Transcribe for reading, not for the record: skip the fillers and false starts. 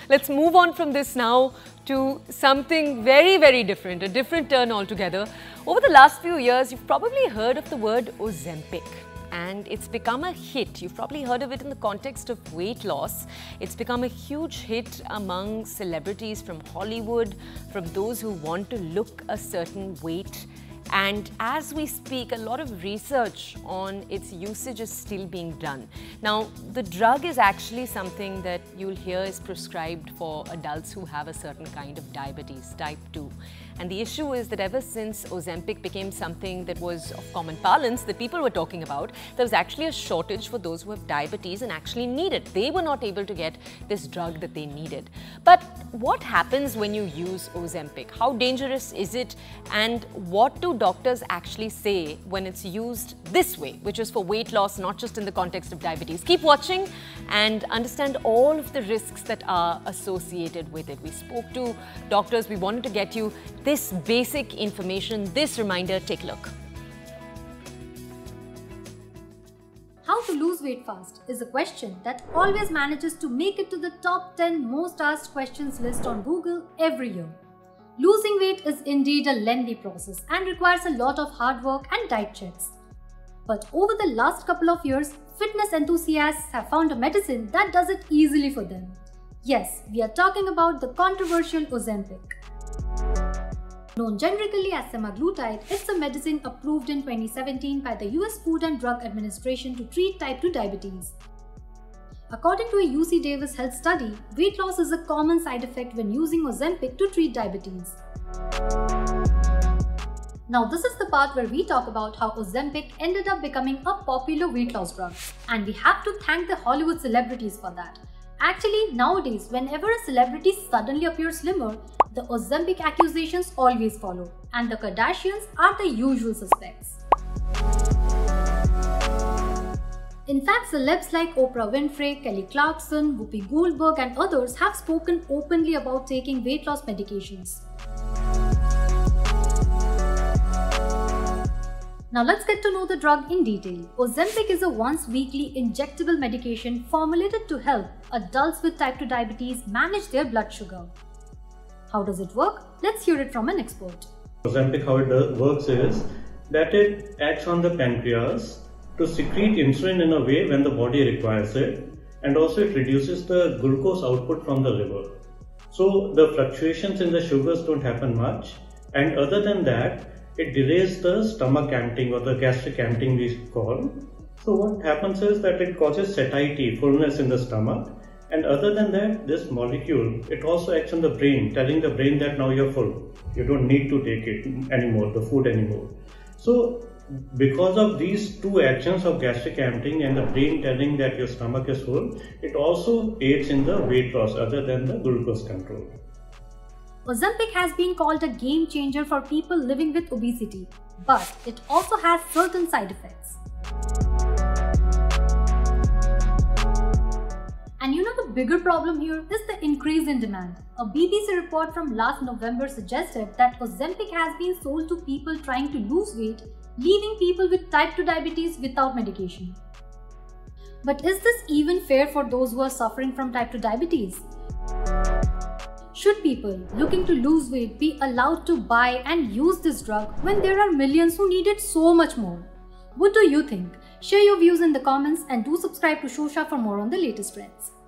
Let's move on from this now to something very, very different, a different turn altogether. Over the last few years, you've probably heard of the word Ozempic. And it's become a hit. You've probably heard of it in the context of weight loss. It's become a huge hit among celebrities from Hollywood, from those who want to look a certain weight. And as we speak, a lot of research on its usage is still being done. Now, the drug is actually something that you'll hear is prescribed for adults who have a certain kind of diabetes, type 2. And the issue is that ever since Ozempic became something that was of common parlance that people were talking about, there was actually a shortage for those who have diabetes and actually need it. They were not able to get this drug that they needed. But what happens when you use Ozempic? How dangerous is it? And what do doctors actually say when it's used this way, which is for weight loss, not just in the context of diabetes? Keep watching and understand all of the risks that are associated with it. We spoke to doctors. We wanted to get you this basic information, this reminder. Take a look. How to lose weight fast is a question that always manages to make it to the top 10 most asked questions list on Google every year. Losing weight is indeed a lengthy process and requires a lot of hard work and diet checks. But over the last couple of years, fitness enthusiasts have found a medicine that does it easily for them. Yes, we are talking about the controversial Ozempic. Known generically as semaglutide, it's a medicine approved in 2017 by the US Food and Drug Administration to treat type 2 diabetes. According to a UC Davis health study, weight loss is a common side effect when using Ozempic to treat diabetes. Now this is the part where we talk about how Ozempic ended up becoming a popular weight loss drug, and we have to thank the Hollywood celebrities for that. Actually, nowadays, whenever a celebrity suddenly appears slimmer, the Ozempic accusations always follow, and the Kardashians are the usual suspects. In fact, celebs like Oprah Winfrey, Kelly Clarkson, Whoopi Goldberg and others have spoken openly about taking weight loss medications. Now let's get to know the drug in detail. Ozempic is a once-weekly injectable medication formulated to help adults with type 2 diabetes manage their blood sugar. How does it work? Let's hear it from an expert. Ozempic, how it works is that it acts on the pancreas to secrete insulin in a way when the body requires it, and also it reduces the glucose output from the liver. So the fluctuations in the sugars don't happen much, and other than that, it delays the stomach emptying or the gastric emptying we call. So what happens is that it causes satiety, fullness in the stomach, and other than that, this molecule, it also acts on the brain, telling the brain that now you're full. You don't need to take it anymore, the food anymore. So because of these two actions of gastric emptying and the brain telling that your stomach is full, it also aids in the weight loss other than the glucose control. Ozempic has been called a game changer for people living with obesity, but it also has certain side effects. And you know, the bigger problem here is the increase in demand. A BBC report from last November suggested that Ozempic has been sold to people trying to lose weight, leaving people with type 2 diabetes without medication. But is this even fair for those who are suffering from type 2 diabetes? Should people looking to lose weight be allowed to buy and use this drug when there are millions who need it so much more? What do you think? Share your views in the comments and do subscribe to Shosha for more on the latest trends.